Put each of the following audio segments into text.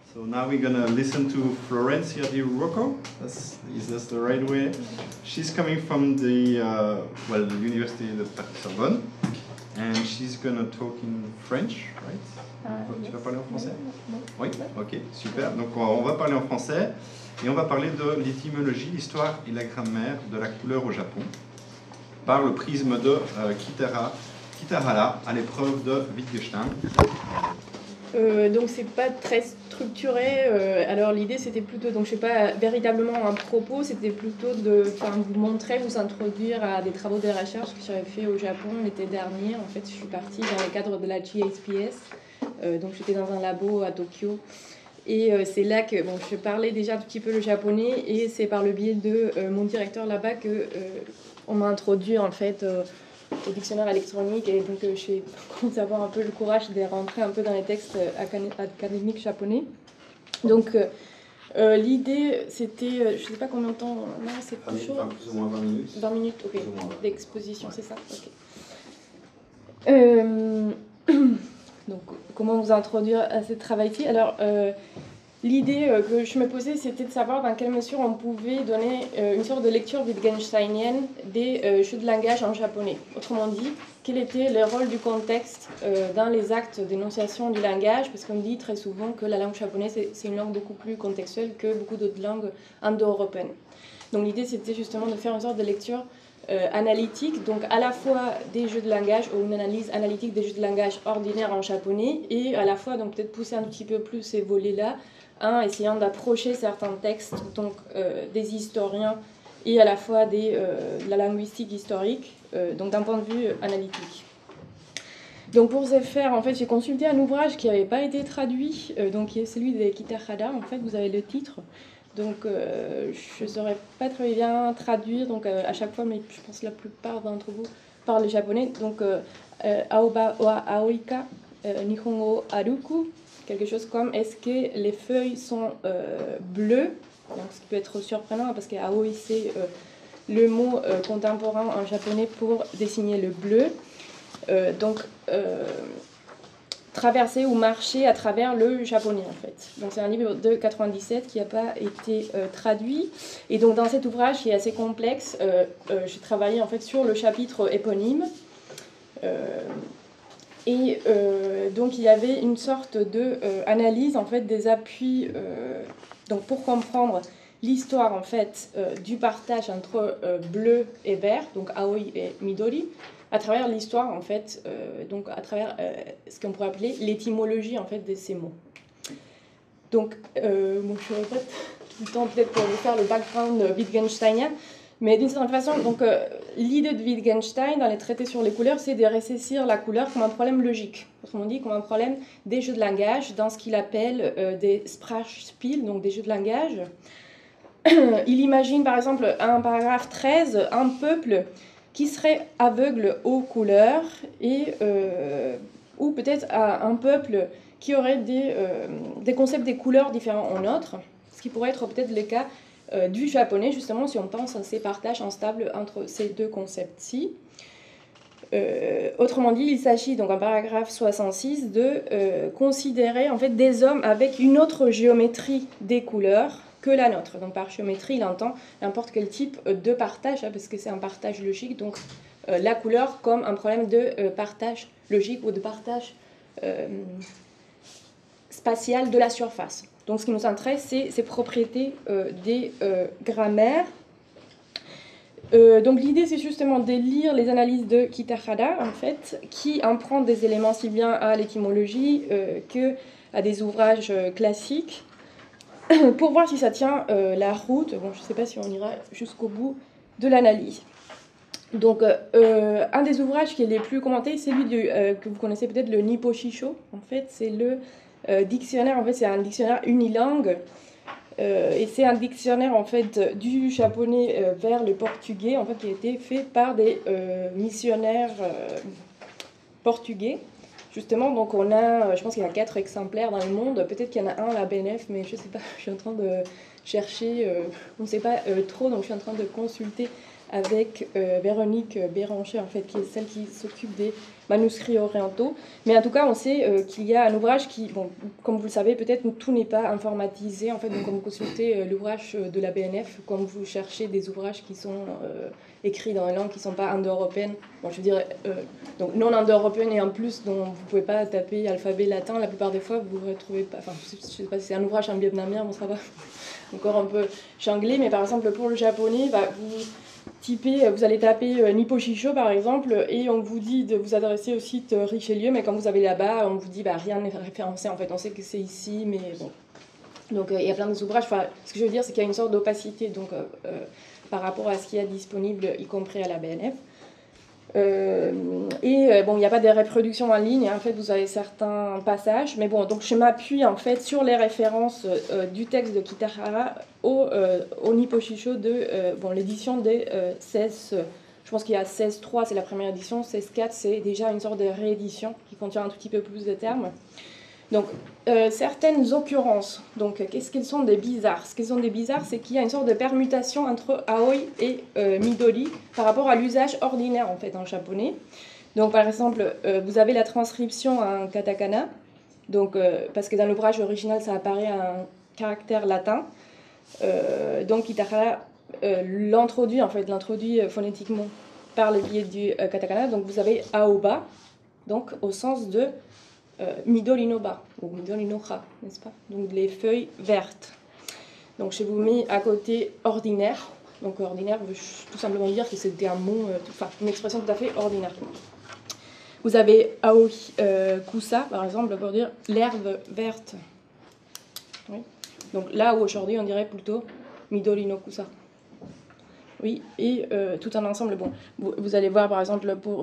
So now we're gonna listen to Florencia Di Rocco. Is that the right way? She's coming from the the University de Sorbonne, and she's gonna talk in French, right? Tu vas parler en français? Oui. Ok, super. Donc on va parler en français et on va parler de l'étymologie, l'histoire et la grammaire de la couleur au Japon par le prisme de Kitahara à l'épreuve de Wittgenstein. Donc c'est pas très structuré. Alors l'idée c'était plutôt, donc je sais pas véritablement un propos, c'était plutôt de vous montrer, vous introduire à des travaux de recherche que j'avais fait au Japon l'été dernier. En fait, je suis partie dans le cadre de la GSPS. Donc j'étais dans un labo à Tokyo. Et c'est là que je parlais déjà un petit peu le japonais, et c'est par le biais de mon directeur là-bas que on m'a introduit en fait au dictionnaire électronique, et donc j'ai commencé à avoir un peu le courage de rentrer un peu dans les textes académiques japonais. Donc l'idée c'était, je sais pas combien de temps, non c'est plus chaud. Plus ou moins 20 minutes. 20 minutes, ok, d'exposition, c'est ça, ok. Donc comment vous introduire à ce travail-ci? Alors l'idée que je me posais, c'était de savoir dans quelle mesure on pouvait donner une sorte de lecture wittgensteinienne des jeux de langage en japonais. Autrement dit, quel était le rôle du contexte dans les actes d'énonciation du langage, parce qu'on dit très souvent que la langue japonaise, c'est une langue beaucoup plus contextuelle que beaucoup d'autres langues indo-européennes. Donc l'idée, c'était justement de faire une sorte de lecture analytique, donc à la fois des jeux de langage, ou une analyse analytique des jeux de langage ordinaires en japonais, et à la fois donc peut-être pousser un petit peu plus ces volets-là, essayant d'approcher certains textes, donc des historiens, et à la fois de la linguistique historique, donc d'un point de vue analytique. Donc pour ce faire, en fait, j'ai consulté un ouvrage qui n'avait pas été traduit, donc qui est celui de Kitahara. En fait, vous avez le titre. Donc je ne saurais pas très bien traduire donc, à chaque fois, mais je pense que la plupart d'entre vous parlent le japonais. Donc Aoba wa Aoika Nihongo Aruku, quelque chose comme est-ce que les feuilles sont bleues, donc, ce qui peut être surprenant parce que Aoi c'est le mot contemporain en japonais pour désigner le bleu. Donc traverser ou marcher à travers le japonais en fait. Donc c'est un livre de 97 qui n'a pas été traduit, et donc dans cet ouvrage qui est assez complexe, j'ai travaillé en fait sur le chapitre éponyme, et donc il y avait une sorte de analyse en fait des appuis, donc pour comprendre l'histoire en fait du partage entre bleu et vert, donc aoi et midori, à travers l'histoire, en fait, donc à travers ce qu'on pourrait appeler l'étymologie, en fait, de ces mots. Donc, je ne répète tout le temps, peut-être pour vous faire le background wittgensteinien, mais d'une certaine façon, donc, l'idée de Wittgenstein dans les traités sur les couleurs, c'est de récessir la couleur comme un problème logique. Autrement dit, comme un problème des jeux de langage, dans ce qu'il appelle des Sprachspiel, donc des jeux de langage. Il imagine, par exemple, un paragraphe 13, un peuple qui serait aveugle aux couleurs, et, ou peut-être à un peuple qui aurait des concepts des couleurs différents en autres, ce qui pourrait être peut-être le cas du japonais, justement, si on pense à ces partages instables entre ces deux concepts-ci. Autrement dit, il s'agit donc en paragraphe 66 de considérer en fait des hommes avec une autre géométrie des couleurs que la nôtre. Donc par géométrie, il entend n'importe quel type de partage, parce que c'est un partage logique, donc la couleur comme un problème de partage logique ou de partage spatial de la surface. Donc ce qui nous intéresse, c'est ces propriétés des grammaires. Donc l'idée, c'est justement de lire les analyses de Kitahara, en fait, qui empruntent des éléments si bien à l'étymologie que à des ouvrages classiques, pour voir si ça tient la route. Bon, je ne sais pas si on ira jusqu'au bout de l'analyse. Donc, un des ouvrages qui est les plus commentés, c'est celui que vous connaissez peut-être, le Nippo-Shisho. En fait, c'est le dictionnaire, en fait, c'est un dictionnaire unilingue. Et c'est un dictionnaire, en fait, du japonais vers le portugais, en fait, qui a été fait par des missionnaires portugais. Justement, donc on a, je pense qu'il y a 4 exemplaires dans le monde, peut-être qu'il y en a un à la BNF, mais je ne sais pas, je suis en train de chercher, on ne sait pas trop, donc je suis en train de consulter avec Véronique Béranger, en fait, qui est celle qui s'occupe des manuscrits orientaux. Mais en tout cas, on sait qu'il y a un ouvrage qui, bon, comme vous le savez, peut-être tout n'est pas informatisé. En fait, donc, quand vous consultez l'ouvrage de la BNF, quand vous cherchez des ouvrages qui sont écrits dans une langue qui ne sont pas indo-européennes, bon, je veux dire, donc non indo-européenne et en plus, dont vous ne pouvez pas taper alphabet latin, la plupart des fois, vous ne retrouvez pas, enfin, je ne sais pas si c'est un ouvrage en vietnamien, bon, ça va encore un peu anglais, mais par exemple, pour le japonais, bah, vous allez taper Nippo Shisho par exemple, et on vous dit de vous adresser au site Richelieu, mais quand vous avez là-bas, on vous dit bah, rien n'est référencé, en fait, on sait que c'est ici, mais bon. Donc il y a plein d'ouvrages, enfin, ce que je veux dire, c'est qu'il y a une sorte d'opacité donc, par rapport à ce qu'il y a disponible, y compris à la BNF. Bon, il n'y a pas de reproduction en ligne, hein, en fait, vous avez certains passages, mais bon, donc je m'appuie en fait sur les références du texte de Kitahara au Nippo Shisho de bon, l'édition des 16. Je pense qu'il y a 16.3, c'est la première édition, 16.4, c'est déjà une sorte de réédition qui contient un tout petit peu plus de termes. Donc, certaines occurrences, donc qu'est-ce qu'elles sont des bizarres? Ce qu'elles sont des bizarres, c'est qu'il y a une sorte de permutation entre aoi et midori par rapport à l'usage ordinaire en fait en japonais. Donc, par exemple, vous avez la transcription en katakana, donc, parce que dans l'ouvrage original, ça apparaît un caractère latin. Donc, Kitahara l'introduit phonétiquement par le biais du katakana. Donc, vous avez aoba, donc au sens de Midori no ba, ou Midori no ha, n'est-ce pas? Donc les feuilles vertes. Donc je vous mets à côté ordinaire. Donc ordinaire veut tout simplement dire que c'était un mot, enfin une expression tout à fait ordinaire. Vous avez aoi kusa, par exemple, pour dire l'herbe verte. Oui. Donc là où aujourd'hui on dirait plutôt Midori no kusa. Oui, et tout un ensemble. Bon, vous allez voir par exemple pour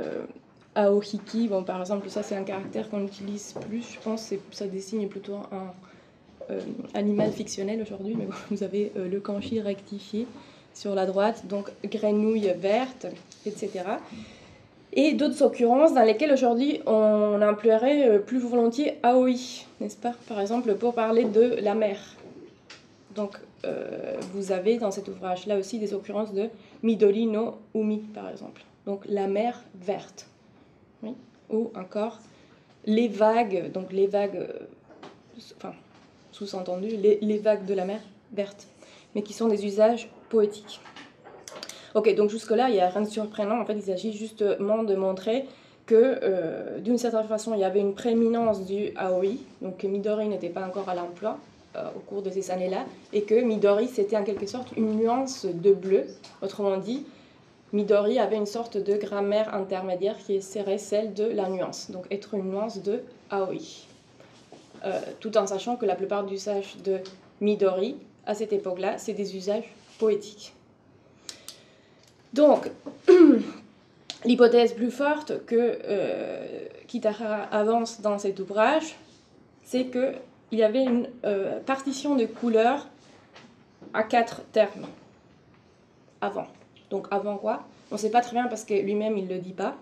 Aohiki, bon, par exemple, ça c'est un caractère qu'on utilise plus, je pense, ça désigne plutôt un animal fictionnel aujourd'hui, mais bon, vous avez le kanji rectifié sur la droite, donc grenouille verte, etc. Et d'autres occurrences dans lesquelles aujourd'hui on emploierait plus volontiers aoi, n'est-ce pas? Par exemple, pour parler de la mer. Donc, vous avez dans cet ouvrage-là aussi des occurrences de Midori no Umi, par exemple. Donc, la mer verte. Oui. Ou encore les vagues, donc les vagues, enfin, sous-entendu, les vagues de la mer verte, mais qui sont des usages poétiques. Ok, donc jusque-là, il n'y a rien de surprenant. En fait, il s'agit justement de montrer que, d'une certaine façon, il y avait une prééminence du aoi, donc que Midori n'était pas encore à l'emploi au cours de ces années-là, et que Midori, c'était en quelque sorte une nuance de bleu. Autrement dit, Midori avait une sorte de grammaire intermédiaire qui serait celle de la nuance, donc être une nuance de aoi. Tout en sachant que la plupart des usages de Midori, à cette époque-là, c'est des usages poétiques. Donc, l'hypothèse plus forte que Kitahara avance dans cet ouvrage, c'est qu'il y avait une partition de couleurs à 4 termes avant. Donc avant quoi? On ne sait pas très bien parce que lui-même il ne le dit pas.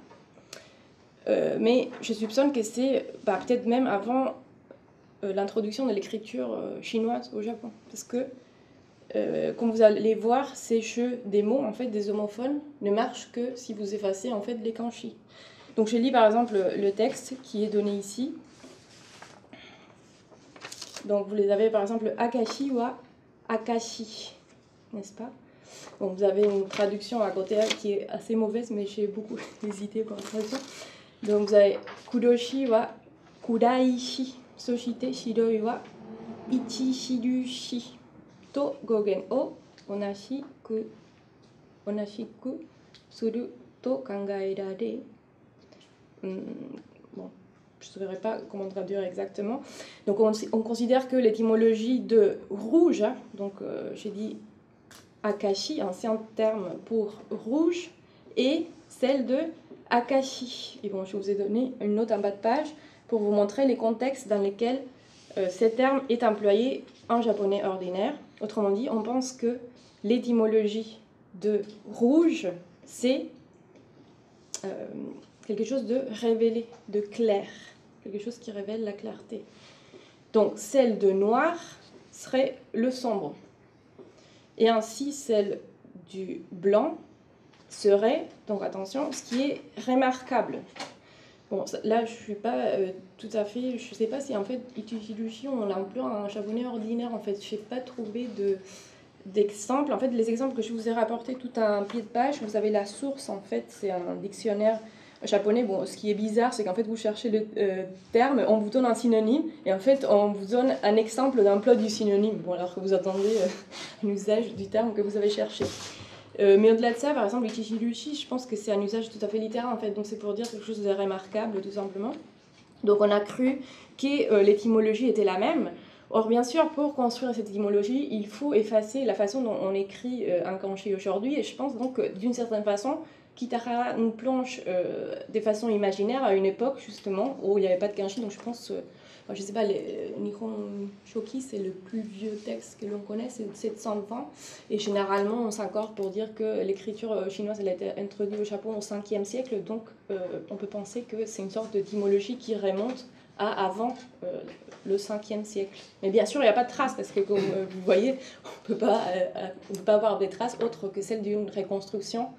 Mais je soupçonne que c'est peut-être même avant l'introduction de l'écriture chinoise au Japon. Parce que, comme vous allez voir, ces jeux des mots, en fait, des homophones, ne marchent que si vous effacez en fait les kanji. Donc je lis par exemple le texte qui est donné ici. Donc vous les avez par exemple Akashi wa Akashi, n'est-ce pas? Bon, vous avez une traduction à côté qui est assez mauvaise, mais j'ai beaucoup hésité pour la traduction. Donc vous avez Kudoshi wa Kudaishi, Soshite Shiroi wa Ichihirushi to Gogen o Onashiku Suru to Kangaerare. Bon, je ne saurais pas comment traduire exactement. Donc on considère que l'étymologie de rouge, donc j'ai dit Akashi, ancien terme pour rouge, et celle de Akashi. Et bon, je vous ai donné une note en bas de page pour vous montrer les contextes dans lesquels ce terme est employé en japonais ordinaire. Autrement dit, on pense que l'étymologie de rouge, c'est quelque chose de révélé, de clair, quelque chose qui révèle la clarté. Donc, celle de noir serait le sombre. Et ainsi, celle du blanc serait, donc attention, ce qui est remarquable. Bon, là, je suis pas tout à fait... Je sais pas si, en fait, Ichihirushi, on l'emploie en japonais ordinaire, en fait. Je n'ai pas trouvé d'exemples. En fait, les exemples que je vous ai rapportés tout un pied de page, vous avez la source, en fait, c'est un dictionnaire japonais. Bon, ce qui est bizarre, c'est qu'en fait, vous cherchez le terme, on vous donne un synonyme, et en fait, on vous donne un exemple d'emploi du synonyme, bon, alors que vous attendez un usage du terme que vous avez cherché. Mais au-delà de ça, par exemple, Ichihirushi, je pense que c'est un usage tout à fait littéral, en fait, donc c'est pour dire quelque chose de remarquable, tout simplement. Donc on a cru que l'étymologie était la même. Or, bien sûr, pour construire cette étymologie, il faut effacer la façon dont on écrit un kanji aujourd'hui, et je pense donc que d'une certaine façon, Kitahara nous plonge de façon imaginaire à une époque, justement, où il n'y avait pas de kanji, donc je pense... je ne sais pas, Nihon Shoki, c'est le plus vieux texte que l'on connaît, c'est 720. Et généralement, on s'accorde pour dire que l'écriture chinoise elle a été introduite au Japon au 5e siècle. Donc, on peut penser que c'est une sorte d'étymologie qui remonte à avant le 5e siècle. Mais bien sûr, il n'y a pas de traces, parce que comme vous voyez, on ne peut pas avoir des traces autres que celles d'une reconstruction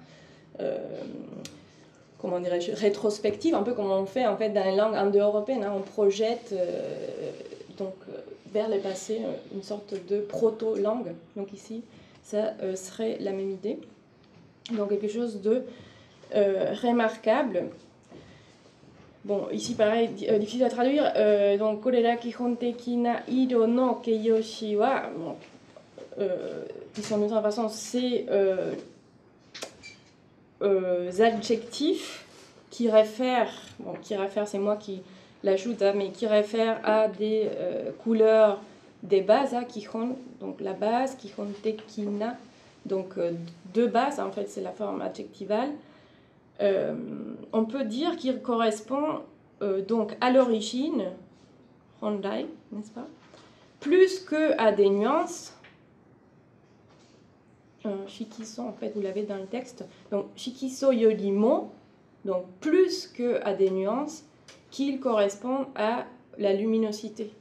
comment dirais-je, rétrospective, un peu comme on fait en fait dans les langues indo-européennes, hein, on projette vers le passé une sorte de proto-langue. Donc ici, ça serait la même idée. Donc quelque chose de remarquable. Bon, ici pareil, difficile à traduire. Donc, korera kihon teki na iro no keiyoshi wa, qui sont d'une certaine façon, c'est adjectifs qui réfèrent, c'est moi qui l'ajoute, hein, mais qui réfèrent à des couleurs des bases, hein, kihon, donc la base, kihon tekina, donc deux bases, en fait c'est la forme adjectivale. On peut dire qu'il correspond donc à l'origine, hondai, n'est-ce pas, plus que à des nuances. Shikiso, en fait, vous l'avez dans le texte. Donc, shikiso yorimo, donc plus que à des nuances, qu'il correspond à la luminosité.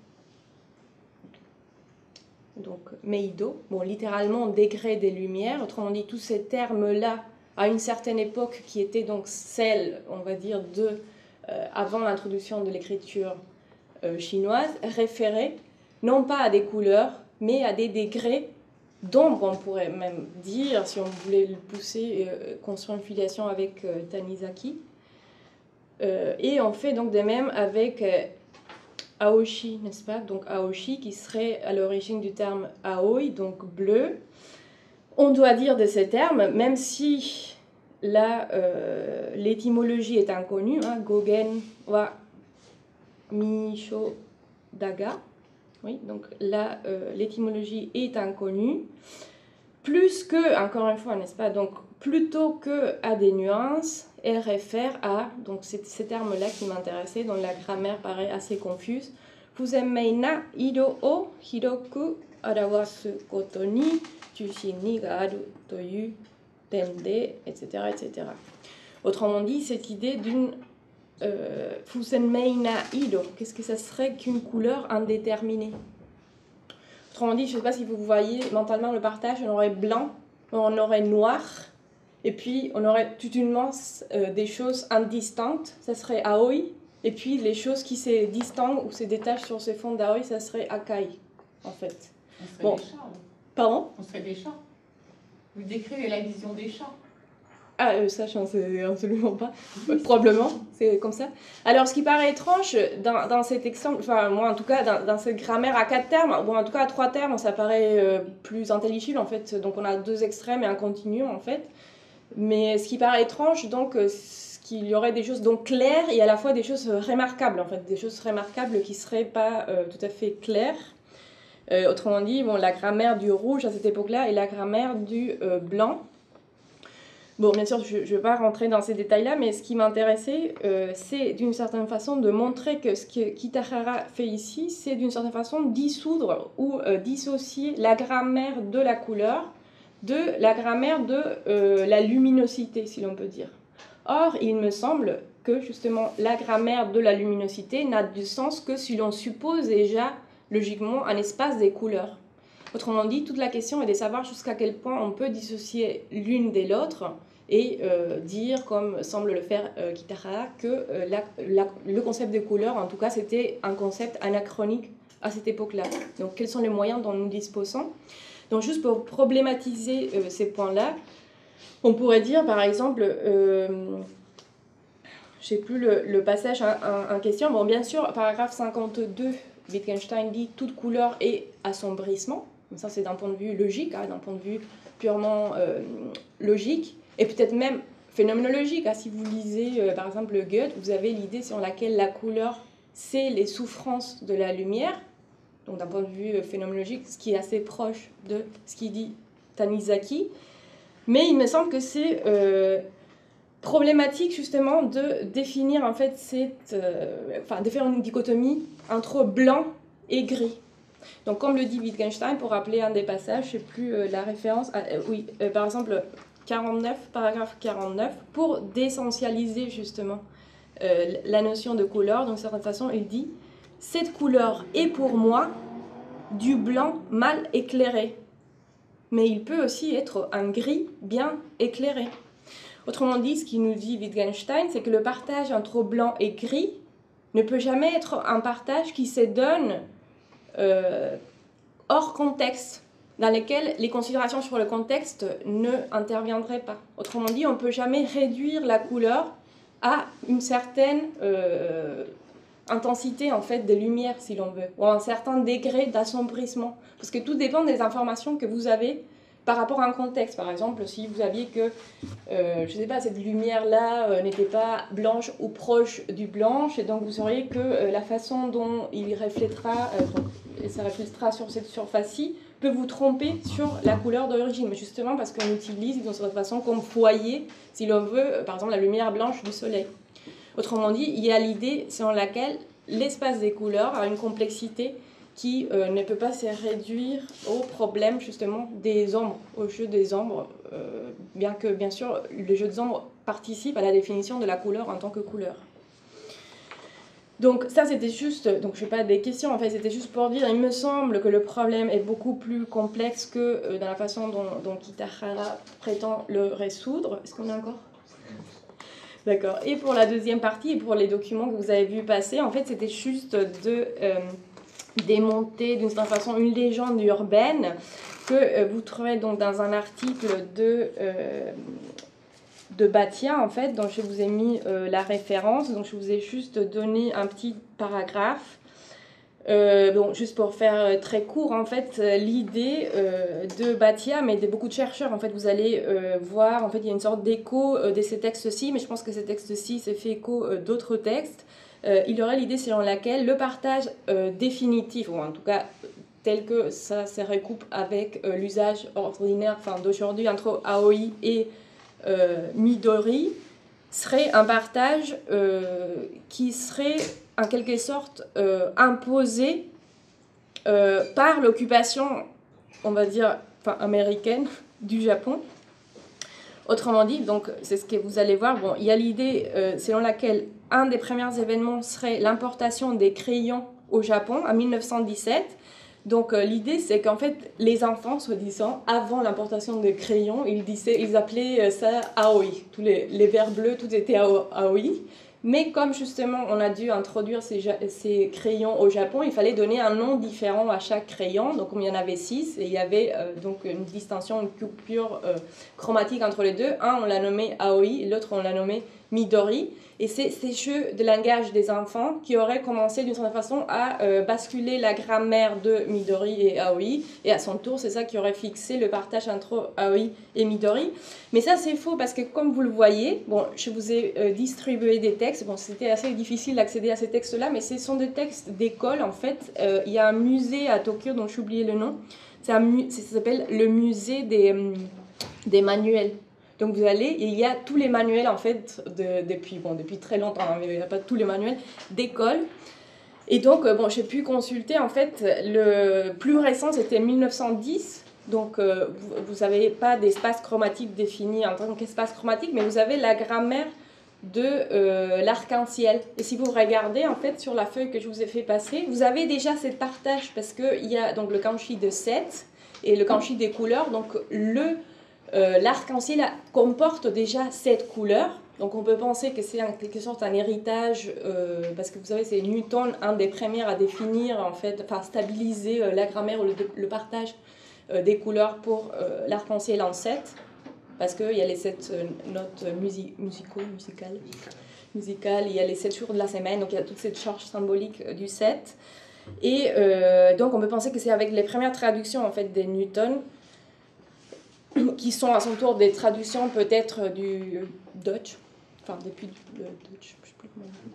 Donc, meido, bon, littéralement degré des lumières. Autrement dit, tous ces termes-là, à une certaine époque, qui était donc celle, on va dire, avant l'introduction de l'écriture chinoise, référaient non pas à des couleurs, mais à des degrés d'ombre, on pourrait même dire, si on voulait le pousser, construire une filiation avec Tanizaki. Et on fait donc de même avec Aoshi, n'est-ce pas? Donc Aoshi qui serait à l'origine du terme Aoi, donc bleu. On doit dire de ces termes, même si l'étymologie est inconnue, hein, Gogen wa Misho Daga. Oui, donc là, l'étymologie est inconnue. Plus que, encore une fois, n'est-ce pas, donc plutôt que à des nuances, elle réfère à, donc c'est ces termes-là qui m'intéressaient, dont la grammaire paraît assez confuse. Fuzemei na iro o hiroku arawasu koto ni jushin ni ga aru toyu tende, etc., etc. Autrement dit, cette idée d'une Fusenmei na iro, qu'est-ce que ça serait qu'une couleur indéterminée? Autrement dit, je ne sais pas si vous voyez mentalement le partage, on aurait blanc, on aurait noir, et puis on aurait toute une masse des choses indistinctes, ça serait aoi, et puis les choses qui se distinguent ou se détachent sur ce fond d'aoi, ça serait akai, en fait. On serait Bon. des chats. Pardon? On serait des chats. Vous décrivez la vision des chats. Ah, ça, je ne sais absolument pas. Probablement, c'est comme ça. Alors, ce qui paraît étrange dans cet exemple, enfin, moi en tout cas, dans cette grammaire à 4 termes, bon, en tout cas à 3 termes, ça paraît plus intelligible en fait. Donc, on a 2 extrêmes et un continuum en fait. Mais ce qui paraît étrange, donc, c'est qu'il y aurait des choses donc claires et à la fois des choses remarquables en fait. Des choses remarquables qui ne seraient pas tout à fait claires. Autrement dit, bon, la grammaire du rouge à cette époque-là et la grammaire du blanc. Bon, bien sûr, je ne vais pas rentrer dans ces détails-là, mais ce qui m'intéressait, c'est d'une certaine façon de montrer que ce que Kitahara fait ici, c'est d'une certaine façon dissoudre ou dissocier la grammaire de la couleur de la grammaire de la luminosité, si l'on peut dire. Or, il me semble que justement la grammaire de la luminosité n'a du sens que si l'on suppose déjà logiquement un espace des couleurs. Autrement dit, toute la question est de savoir jusqu'à quel point on peut dissocier l'une de l'autre, et dire, comme semble le faire Kitahara, que le concept de couleur, en tout cas, c'était un concept anachronique à cette époque-là. Donc, quels sont les moyens dont nous disposons? Donc, juste pour problématiser ces points-là, on pourrait dire, par exemple, je ne sais plus le passage en question. Bon, bien sûr, paragraphe 52, Wittgenstein dit « toute couleur est assombrissement ». Ça, c'est d'un point de vue logique, hein, d'un point de vue purement logique, et peut-être même phénoménologique. Hein. Si vous lisez, par exemple, Goethe, vous avez l'idée sur laquelle la couleur, c'est les souffrances de la lumière. Donc, d'un point de vue phénoménologique, ce qui est assez proche de ce qu'il dit Tanizaki. Mais il me semble que c'est problématique, justement, de définir, en fait, de faire une dichotomie entre blanc et gris. Donc, comme le dit Wittgenstein, pour rappeler un des passages, je ne sais plus la référence, par exemple, 49, paragraphe 49, pour d'essentialiser, justement, la notion de couleur, d'une certaine façon, il dit « Cette couleur est pour moi du blanc mal éclairé, mais il peut aussi être un gris bien éclairé. » Autrement dit, ce qu'il nous dit Wittgenstein, c'est que le partage entre blanc et gris ne peut jamais être un partage qui se donne hors contexte, dans lequel les considérations sur le contexte ne interviendraient pas. Autrement dit, on ne peut jamais réduire la couleur à une certaine intensité en fait, de lumière, si l'on veut, ou à un certain degré d'assombrissement. Parce que tout dépend des informations que vous avez par rapport à un contexte. Par exemple, si vous aviez que, je ne sais pas, cette lumière-là n'était pas blanche ou proche du blanche, et donc vous sauriez que la façon dont il reflètera, ça reflètera sur cette surface-ci, peut vous tromper sur la couleur d'origine. Mais justement parce qu'on utilise d'une certaine façon comme foyer, si l'on veut, par exemple, la lumière blanche du soleil. Autrement dit, il y a l'idée selon laquelle l'espace des couleurs a une complexité qui ne peut pas se réduire au problème justement des ombres, au jeu des ombres, bien que bien sûr le jeu des ombres participe à la définition de la couleur en tant que couleur. Donc ça c'était juste, donc je n'ai pas des questions, en fait c'était juste pour dire, il me semble que le problème est beaucoup plus complexe que dans la façon dont Kitahara prétend le résoudre. Est-ce qu'on est encore ? D'accord. Et pour la deuxième partie, et pour les documents que vous avez vu passer, en fait c'était juste de démonter d'une certaine façon une légende urbaine que vous trouvez donc dans un article de Bhatia, en fait, dont je vous ai mis la référence. Donc je vous ai juste donné un petit paragraphe. Bon, juste pour faire très court, en fait, l'idée de Bhatia, mais de beaucoup de chercheurs, en fait, vous allez voir, en fait, il y a une sorte d'écho de ces textes-ci, mais je pense que ces textes-ci s'est fait écho d'autres textes. Il y aurait l'idée selon laquelle le partage définitif, ou en tout cas tel que ça se recoupe avec l'usage ordinaire d'aujourd'hui entre Aoi et Midori, serait un partage qui serait en quelque sorte imposé par l'occupation, on va dire, américaine du Japon. Autrement dit, donc c'est ce que vous allez voir, bon, il y a l'idée selon laquelle un des premiers événements serait l'importation des crayons au Japon en 1917. Donc l'idée c'est qu'en fait les enfants, soi-disant, avant l'importation des crayons, ils appelaient ça Aoi. Tous les verres bleus, tout était Aoi. Mais comme justement on a dû introduire ces crayons au Japon, il fallait donner un nom différent à chaque crayon. Donc comme il y en avait 6, et il y avait donc une distinction, une coupure chromatique entre les deux. Un on l'a nommé Aoi, l'autre on l'a nommé Midori. Et c'est ces jeux de langage des enfants qui auraient commencé d'une certaine façon à basculer la grammaire de Midori et Aoi. Et à son tour, c'est ça qui aurait fixé le partage entre Aoi et Midori. Mais ça, c'est faux parce que comme vous le voyez, bon, je vous ai distribué des textes. Bon, c'était assez difficile d'accéder à ces textes-là, mais ce sont des textes d'école en fait. Il y a un musée à Tokyo dont j'ai oublié le nom. Ça s'appelle le musée des manuels. Donc vous allez, il y a tous les manuels en fait, depuis très longtemps, hein, mais il n'y a pas tous les manuels d'école. Et donc, bon, j'ai pu consulter, en fait, le plus récent, c'était 1910. Donc, vous n'avez pas d'espace chromatique défini en tant qu'espace chromatique, mais vous avez la grammaire de l'arc-en-ciel. Et si vous regardez, en fait, sur la feuille que je vous ai fait passer, vous avez déjà cette partage, parce qu'il y a donc le kanji de 7 et le kanji des couleurs, donc l'arc-en-ciel comporte déjà 7 couleurs. Donc on peut penser que c'est en quelque sorte un héritage, parce que vous savez, c'est Newton, un des premiers à définir, en fait, enfin stabiliser la grammaire ou le partage des couleurs pour l'arc-en-ciel en 7, parce qu'il y a les 7 notes musicales, il y a les 7 jours de la semaine, donc il y a toute cette charge symbolique du 7. Et donc on peut penser que c'est avec les premières traductions en fait, des Newton, qui sont à son tour des traductions peut-être du Dutch, enfin depuis le Dutch, je ne sais plus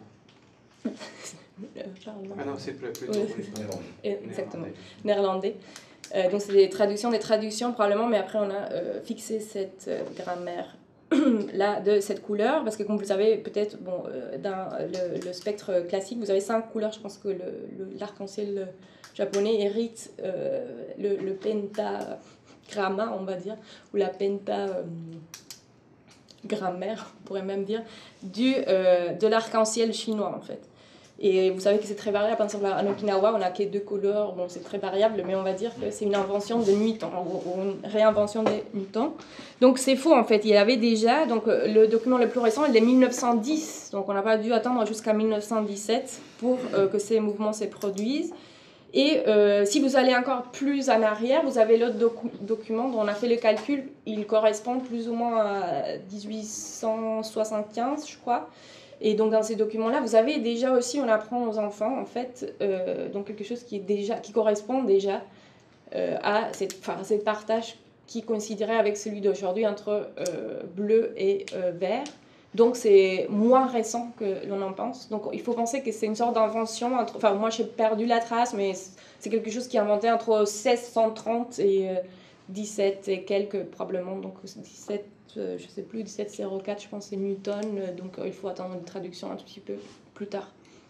comment. Ah non, c'est plutôt Exactement, néerlandais. Donc c'est des traductions probablement, mais après on a fixé cette grammaire là de cette couleur, parce que comme vous le savez peut-être, bon, dans le spectre classique, vous avez 5 couleurs. Je pense que l'arc-en-ciel japonais hérite le pentagramma, on va dire, ou la pentagrammaire, on pourrait même dire, de l'arc-en-ciel chinois en fait. Et vous savez que c'est très variable. Par exemple, en Okinawa, on n'a que 2 couleurs. Bon, c'est très variable, mais on va dire que c'est une invention de Newton, ou une réinvention de Newton. Donc, c'est faux, en fait. Il y avait déjà, donc, le document le plus récent, il est 1910. Donc, on n'a pas dû attendre jusqu'à 1917 pour que ces mouvements se produisent. Et si vous allez encore plus en arrière, vous avez l'autre document dont on a fait le calcul. Il correspond plus ou moins à 1875, je crois. Et donc dans ces documents-là, vous avez déjà aussi, on apprend aux enfants en fait, donc quelque chose qui correspond déjà à cette partage qui coïnciderait avec celui d'aujourd'hui entre bleu et vert. Donc c'est moins récent que l'on en pense. Donc il faut penser que c'est une sorte d'invention. Enfin moi j'ai perdu la trace, mais c'est quelque chose qui est inventé entre 1630 et 17 et quelques probablement. Donc 17. Je ne sais plus, 1704, je pense, c'est Newton, donc il faut attendre une traduction un tout petit peu plus tard.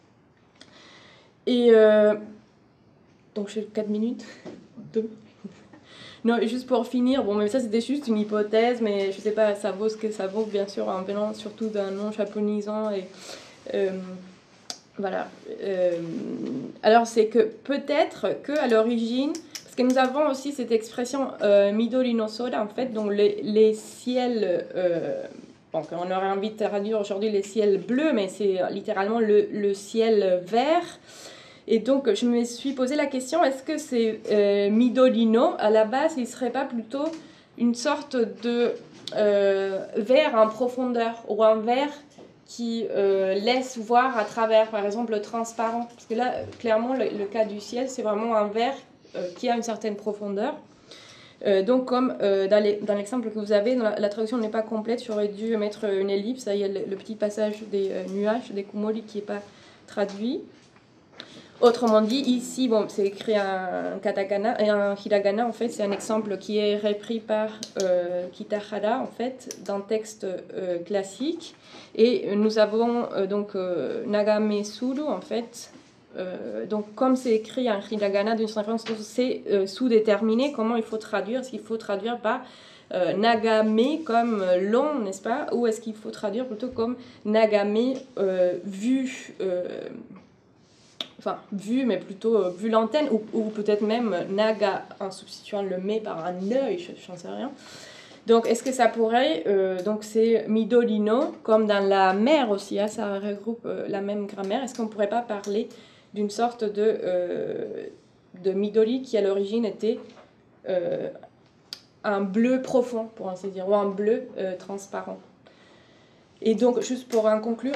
Et donc j'ai 4 minutes. 2. Non, et juste pour finir, bon, mais ça c'était juste une hypothèse, mais je ne sais pas, ça vaut ce que ça vaut, bien sûr, en venant surtout d'un nom japonisant. Et voilà. Alors c'est que peut-être qu'à l'origine, parce que nous avons aussi cette expression Midori no Sora, en fait, donc les ciels, bon, on aurait envie de traduire aujourd'hui les ciels bleus, mais c'est littéralement le ciel vert. Et donc, je me suis posé la question, est-ce que c'est Midori no, à la base, il ne serait pas plutôt une sorte de vert en profondeur, ou un vert qui laisse voir à travers, par exemple, le transparent. Parce que là, clairement, le cas du ciel, c'est vraiment un vert qui a une certaine profondeur. Donc, comme dans l'exemple que vous avez, la traduction n'est pas complète, j'aurais dû mettre une ellipse. Là, il y a le petit passage des nuages, des kumori, qui n'est pas traduit. Autrement dit, ici, bon, c'est écrit en katakana et en hiragana, en fait, c'est un exemple qui est repris par Kitahara, en fait, d'un texte classique. Et nous avons donc Nagame Suru, en fait. Donc, comme c'est écrit en hiragana, d'une certaine façon, c'est sous-déterminé comment il faut traduire. Est-ce qu'il faut traduire par Nagame comme long, n'est-ce pas? Ou est-ce qu'il faut traduire plutôt comme Nagame vu enfin, vu, mais plutôt vu l'antenne, ou peut-être même naga en substituant le me par un œil, je n'en sais rien. Donc, est-ce que ça pourrait, donc c'est Midori no, comme dans la mer aussi, hein, ça regroupe la même grammaire. Est-ce qu'on ne pourrait pas parler d'une sorte de Midori qui à l'origine était un bleu profond, pour ainsi dire, ou un bleu transparent. Et donc, juste pour en conclure,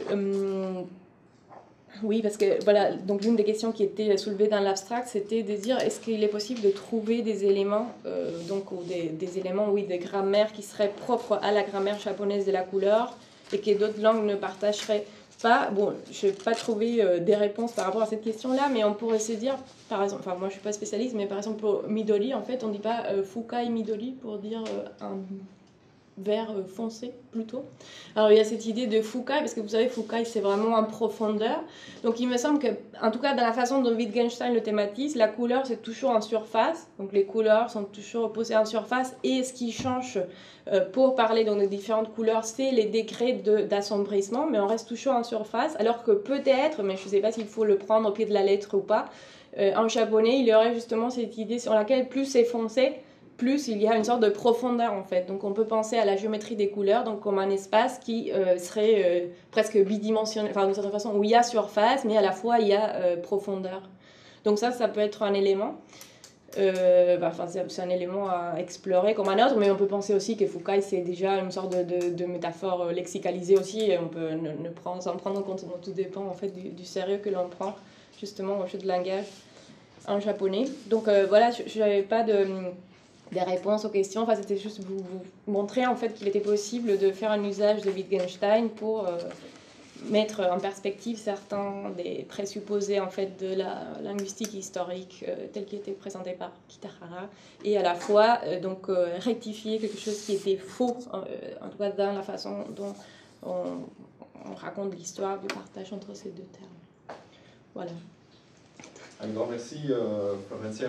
oui, parce que voilà, donc l'une des questions qui était soulevée dans l'abstract, c'était de dire est-ce qu'il est possible de trouver des éléments, donc ou des éléments, oui, des grammaires qui seraient propres à la grammaire japonaise de la couleur et que d'autres langues ne partageraient pas. Bon, je n'ai pas trouvé des réponses par rapport à cette question-là, mais on pourrait se dire, par exemple, enfin moi je ne suis pas spécialiste, mais par exemple pour Midori, en fait, on ne dit pas Fukai Midori pour dire un vert foncé plutôt. Alors il y a cette idée de Fukai, parce que vous savez Fukai c'est vraiment en profondeur, donc il me semble que, en tout cas dans la façon dont Wittgenstein le thématise, la couleur c'est toujours en surface, donc les couleurs sont toujours posées en surface, et ce qui change pour parler dans les différentes couleurs c'est les degrés d'assombrissement, mais on reste toujours en surface, alors que peut-être, mais je ne sais pas s'il faut le prendre au pied de la lettre ou pas, en japonais il y aurait justement cette idée sur laquelle plus c'est foncé, plus il y a une sorte de profondeur en fait. Donc on peut penser à la géométrie des couleurs donc comme un espace qui serait presque bidimensionnel, enfin d'une certaine façon où il y a surface mais à la fois il y a profondeur. Donc ça peut être un élément. C'est un élément à explorer comme un autre, mais on peut penser aussi que Fukai c'est déjà une sorte de métaphore lexicalisée aussi, et on peut s'en prendre en compte, donc tout dépend en fait du sérieux que l'on prend justement au jeu de langage en japonais. Donc voilà, je n'avais pas des réponses aux questions, enfin c'était juste vous montrer en fait qu'il était possible de faire un usage de Wittgenstein pour mettre en perspective certains des présupposés en fait de la linguistique historique telle qui était présentée par Kitahara, et à la fois rectifier quelque chose qui était faux en tout cas dans la façon dont on raconte l'histoire du partage entre ces deux termes. Voilà. Un grand merci Florencia.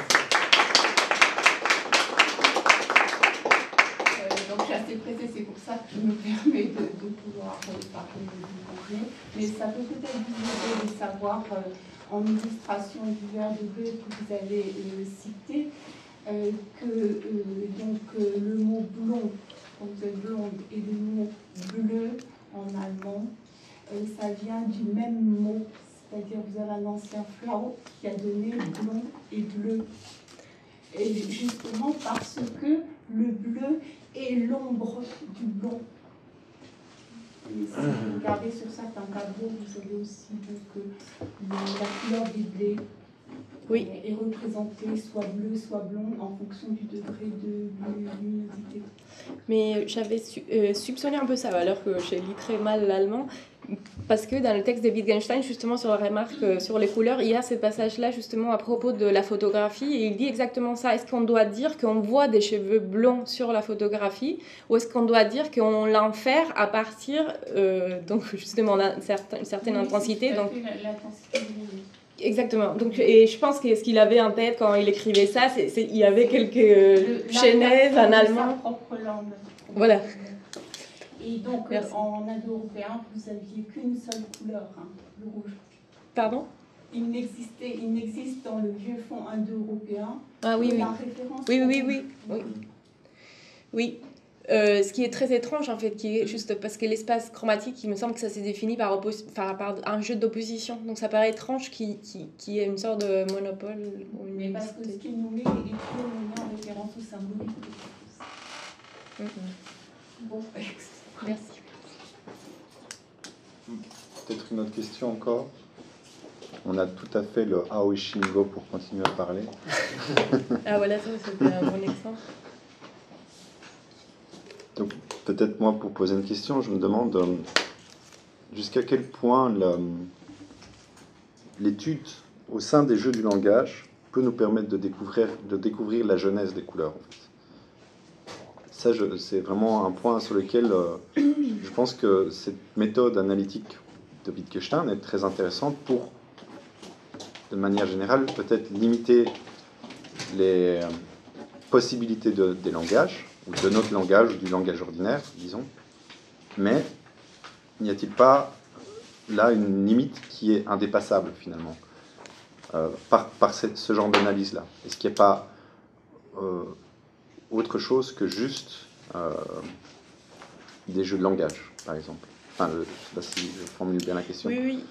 Donc je suis assez pressée, c'est pour ça que je me permets de pouvoir parler du projet. Mais ça peut peut-être vous aider de savoir, en illustration du verre de bleu que vous avez cité, que le mot blond, donc blonde, et le mot bleu en allemand, ça vient du même mot. C'est-à-dire vous avez un ancien Flau qui a donné blond et bleu. Et justement parce que le bleu est l'ombre du blond. Et si vous regardez sur certains tableaux, vous avez aussi la couleur des blés est représentée soit bleu, soit blond en fonction du degré de luminosité. Mais j'avais soupçonné un peu ça, alors que je lis très mal l'allemand, parce que dans le texte de Wittgenstein, justement sur la remarque sur les couleurs, il y a ce passage-là justement à propos de la photographie, et il dit exactement ça. Est-ce qu'on doit dire qu'on voit des cheveux blonds sur la photographie, ou est-ce qu'on doit dire qu'on l'enfer à partir donc justement d'une certaine intensité, donc l'intensité lumineuse. Exactement. Donc, et je pense que ce qu'il avait en tête quand il écrivait ça, il y avait quelques chaînaises en allemand. Sa propre langue. Voilà. Et donc, en indo-européen, vous n'aviez qu'une seule couleur, le rouge. Pardon ? Il n'existe dans le vieux fond indo-européen la référence. Oui. Ce qui est très étrange en fait, qui est juste parce que l'espace chromatique, il me semble que ça s'est défini par un jeu d'opposition. Donc ça paraît étrange qu'il y ait une sorte de monopole. Mais parce que ce qu'il nous met est toujours mis en référence au symbolique. Bon, merci. Peut-être une autre question encore. On a tout à fait le Aoi Shingo pour continuer à parler. Ah voilà, ça c'était un bon exemple. Donc, peut-être moi, pour poser une question, je me demande jusqu'à quel point l'étude au sein des jeux du langage peut nous permettre de découvrir la genèse des couleurs. En fait. Ça, c'est vraiment un point sur lequel je pense que cette méthode analytique de Wittgenstein est très intéressante pour, de manière générale, peut-être limiter les possibilités des langages, ou de notre langage, ou du langage ordinaire, disons. Mais n'y a-t-il pas là une limite qui est indépassable, finalement, par ce genre d'analyse-là? Est-ce qu'il n'y a pas autre chose que juste des jeux de langage, par exemple? Enfin, je ne sais pas si je formule bien la question. Oui.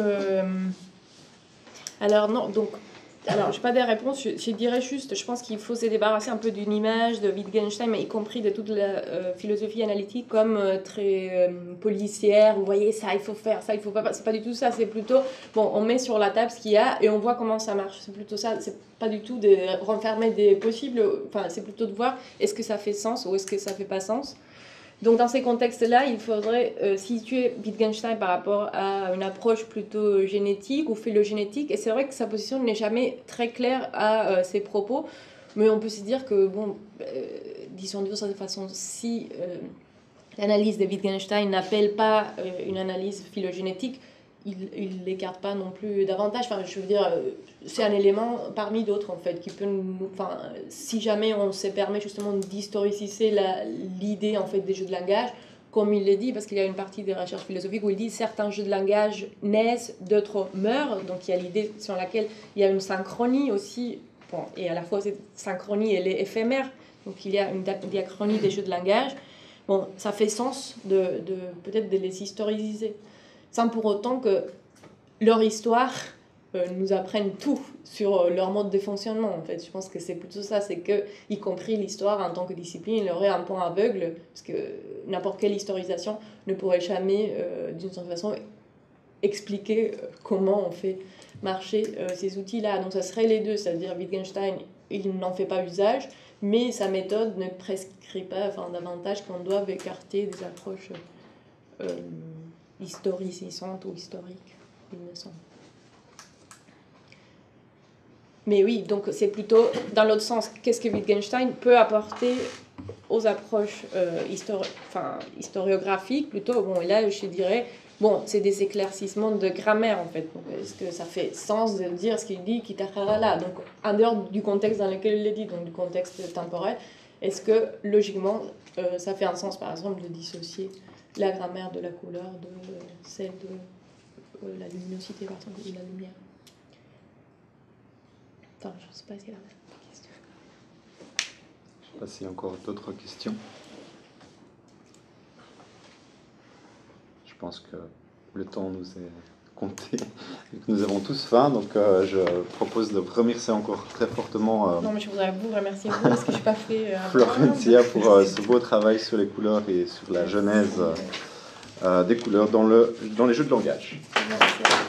Alors non, donc... Alors, je n'ai pas des réponses, je dirais juste, je pense qu'il faut se débarrasser un peu d'une image de Wittgenstein, mais y compris de toute la philosophie analytique, comme très policière. Vous voyez, ça, il faut faire, ça, il faut pas. C'est pas du tout ça, c'est plutôt, bon, on met sur la table ce qu'il y a et on voit comment ça marche. C'est plutôt ça, c'est pas du tout de renfermer des possibles, enfin, c'est plutôt de voir est-ce que ça fait sens ou est-ce que ça fait pas sens. Donc dans ces contextes-là, il faudrait situer Wittgenstein par rapport à une approche plutôt génétique ou phylogénétique. Et c'est vrai que sa position n'est jamais très claire à ses propos, mais on peut se dire que, bon, disons de cette façon, si l'analyse de Wittgenstein n'appelle pas une analyse phylogénétique, il l'écarte pas non plus davantage. Enfin, je veux dire, c'est un élément parmi d'autres en fait qui peut nous, enfin, si jamais on se permet justement d'historiciser l'idée en fait des jeux de langage, comme il le dit, parce qu'il y a une partie des recherches philosophiques où il dit certains jeux de langage naissent, d'autres meurent. Donc il y a l'idée sur laquelle il y a une synchronie aussi Bon, et à la fois, cette synchronie, elle est éphémère. Donc, il y a une diachronie des jeux de langage. Bon, ça fait sens peut-être de les historiser, sans pour autant que leur histoire nous apprenne tout sur leur mode de fonctionnement. En fait, je pense que c'est plutôt ça, c'est que, y compris l'histoire en tant que discipline, il y aurait un point aveugle, parce que n'importe quelle historisation ne pourrait jamais, d'une certaine façon, expliquer comment on fait marcher ces outils-là. Donc, ça serait les deux, c'est-à-dire Wittgenstein, il n'en fait pas usage, mais sa méthode ne prescrit pas davantage qu'on doive écarter des approches historicisantes ou historiques, il me semble. Mais oui, donc c'est plutôt dans l'autre sens. Qu'est-ce que Wittgenstein peut apporter aux approches historiographiques plutôt? Bon, et là, je dirais, bon, c'est des éclaircissements de grammaire, en fait. Donc, est-ce que ça fait sens de dire ce qu'il dit, là? Donc, en dehors du contexte dans lequel il le dit, donc du contexte temporel, est-ce que, logiquement, ça fait un sens, par exemple, de dissocier la grammaire de la couleur de celle de la luminosité, par exemple, ou de la lumière? Enfin, je ne sais pas s'il y a la question. Je ne sais pas s'il y a encore d'autres questions. Je pense que le temps nous est compté et que nous avons tous faim, donc je propose de vous remercier encore très fortement non, mais je voudrais vous remercier vous, parce que je n'ai pas fait Florencia pour ce beau travail sur les couleurs et sur la genèse des couleurs dans les jeux de langage. Merci.